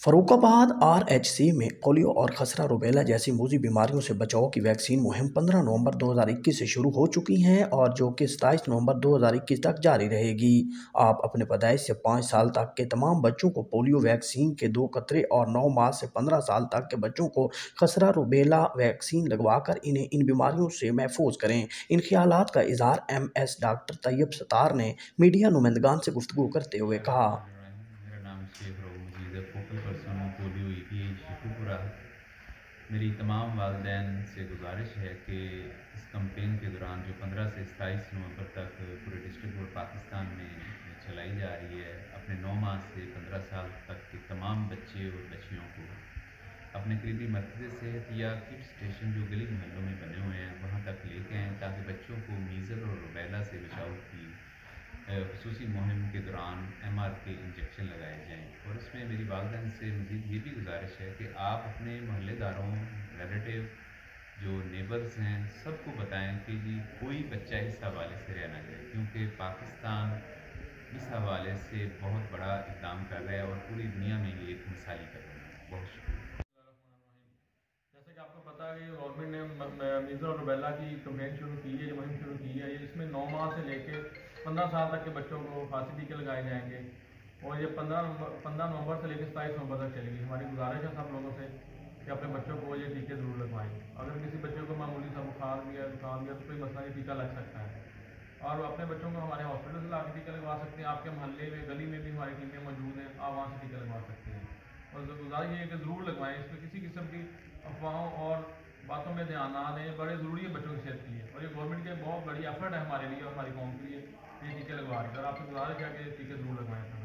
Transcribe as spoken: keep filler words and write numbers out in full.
Farrukhabad R H C में polio और खसरा रूबेला जैसी मूजी बीमारियों से बचाव की वैक्सीन मुहिम पंद्रह नवंबर दो हज़ार इक्कीस से शुरू हो चुकी है और जो कि सत्ताईस नवंबर दो हज़ार इक्कीस तक जारी रहेगी। आप अपने पैदाइश से पाँच साल तक के तमाम बच्चों को पोलियो वैक्सीन के दो कतरे और नौ माह से पंद्रह साल तक के बच्चों को खसरा रूबेला वैक्सीन लगवाकर इन्हें इन बीमारियों से महफूज करें। इन ख्यालात का इजहार M S doctor Tayyab Sattar ने मीडिया नुमाइंदगान से गुफ्तगू करते हुए कहा। मेरा नाम शेख रो मजीद है, फोकल पर्सन हूँ polio E P H Sheikhupura. मेरी तमाम वालदैन से गुजारिश है कि इस कैंपेन के दौरान जो पंद्रह से सत्ताईस नवंबर तक पूरे डिस्ट्रिक्ट बोर्ड पाकिस्तान में चलाई जा रही है, अपने नौ माह से पंद्रह साल तक के तमाम बच्चे और बच्चियों को अपने करीबी मरकज़ सेहत या किट स्टेशन जो गली मोहल्लों में बने हुए हैं वहाँ तक लेके आएँ, ताकि बच्चों को मीज़ल और रूबेला से बचाव की खुसूसी मुहिम के दौरान एम आर के इंजेक्शन लगाए जाएँ। और इसमें मेरी वालदैन से मज़ीद ये भी गुजारिश है कि आप अपने मोहल्लेदारों, रिलेटिव, जो नेबर्स हैं, सबको बताएं कि जी कोई बच्चा इस हवाले से रह ना जाए, क्योंकि पाकिस्तान इस हवाले से बहुत बड़ा इक़दाम कर रहा है और पूरी दुनिया में ये एक मिसाली कर रहा है। बहुत शुक्रिया। जैसे कि आपको पता है कि गवर्नमेंट ने मीज़ल और रूबेला की कैंपेन शुरू की है, जो मुहिम शुरू की है, इसमें नौ माह से लेकर पंद्रह साल तक के बच्चों को फांसी टीके लगाए जाएंगे और ये पंद्रह पंद्रह नवंबर से लेकर सताईस नवंबर तक चलेगी। हमारी गुजारिश है सब लोगों से कि अपने बच्चों को ये टीके ज़रूर लगवाएं। अगर किसी बच्चे को मामूली सा बुखार भी है, जुकाम भी है, तो कोई मसला नहीं, टीका लग सकता है और अपने बच्चों को हमारे हॉस्पिटल से ला के टीका लगवा सकते हैं। आपके मोहल्ले में, गली में भी हमारी टीमें मौजूद हैं, आप वहाँ से टीका लगवा सकते हैं और गुजारिश ये है कि ज़रूर लगवाएं। इसमें किसी किस्म की अफवाहों और बातों में ध्यान ना दें, बड़े ज़रूरी है बच्चों की सेहत के लिए और ये गवर्नमेंट के बहुत बड़ी एफर्ट है हमारे लिए और हमारी कौम के लिए ये टीके लगवा रही है और आपसे गुजारिश है कि टीके ज़रूर लगवाएं।